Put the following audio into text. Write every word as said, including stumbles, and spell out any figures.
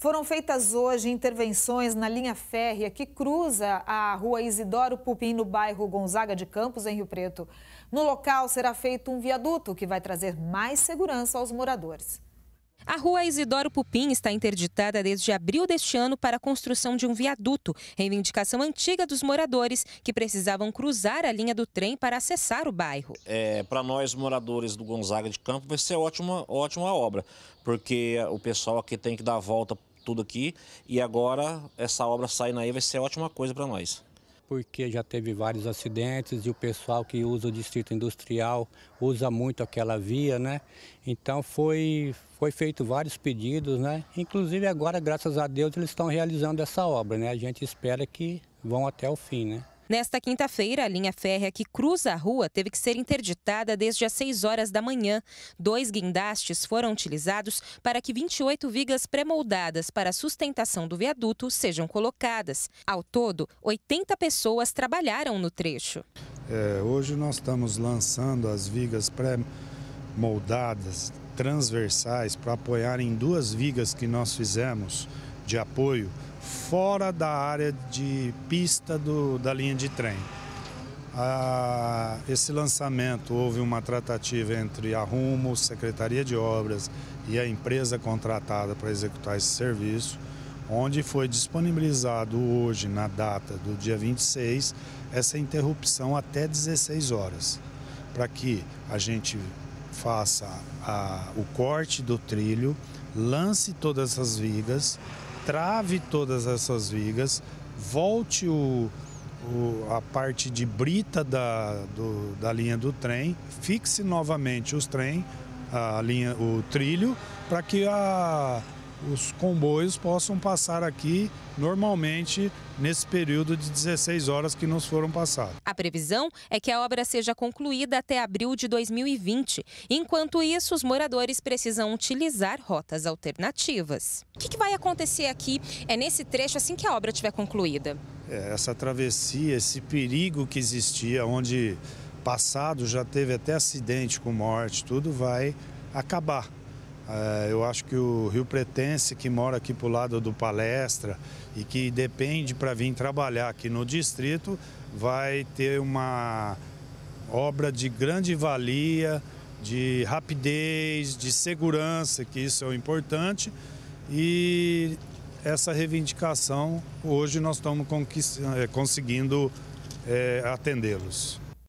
Foram feitas hoje intervenções na linha férrea que cruza a rua Isidoro Pupim, no bairro Gonzaga de Campos, em Rio Preto. No local será feito um viaduto que vai trazer mais segurança aos moradores. A rua Isidoro Pupim está interditada desde abril deste ano para a construção de um viaduto, reivindicação antiga dos moradores que precisavam cruzar a linha do trem para acessar o bairro. É, para nós, moradores do Gonzaga de Campos, vai ser ótima, ótima obra, porque o pessoal aqui tem que dar a volta tudo aqui e agora essa obra saindo aí vai ser ótima coisa para nós. Porque já teve vários acidentes e o pessoal que usa o distrito industrial usa muito aquela via, né? Então foi, foi feito vários pedidos, né? Inclusive agora, graças a Deus, eles estão realizando essa obra, né? A gente espera que vão até o fim, né? Nesta quinta-feira, a linha férrea que cruza a rua teve que ser interditada desde as seis horas da manhã. Dois guindastes foram utilizados para que vinte e oito vigas pré-moldadas para a sustentação do viaduto sejam colocadas. Ao todo, oitenta pessoas trabalharam no trecho. É, hoje nós estamos lançando as vigas pré-moldadas transversais para apoiar em duas vigas que nós fizemos de apoio fora da área de pista do, da linha de trem. Ah, esse lançamento houve uma tratativa entre a Rumo, Secretaria de Obras e a empresa contratada para executar esse serviço, onde foi disponibilizado hoje, na data do dia vinte e seis, essa interrupção até dezesseis horas, para que a gente faça a, o corte do trilho, lance todas essas vigas, trave todas essas vigas, volte o, o, a parte de brita da, do, da linha do trem, fixe novamente os trem, a linha, o trilho, para que a, os comboios possam passar aqui normalmente nesse período de dezesseis horas que nos foram passadas. A previsão é que a obra seja concluída até abril de dois mil e vinte. Enquanto isso, os moradores precisam utilizar rotas alternativas. O que, que vai acontecer aqui é nesse trecho assim que a obra estiver concluída? É, essa travessia, esse perigo que existia, onde passado já teve até acidente com morte, tudo vai acabar. É, eu acho que o riopretense que mora aqui para o lado do Palestra e que depende para vir trabalhar aqui no distrito vai ter uma obra de grande valia, de rapidez, de segurança, que isso é o importante, e essa reivindicação hoje nós estamos conseguindo é, atendê-los.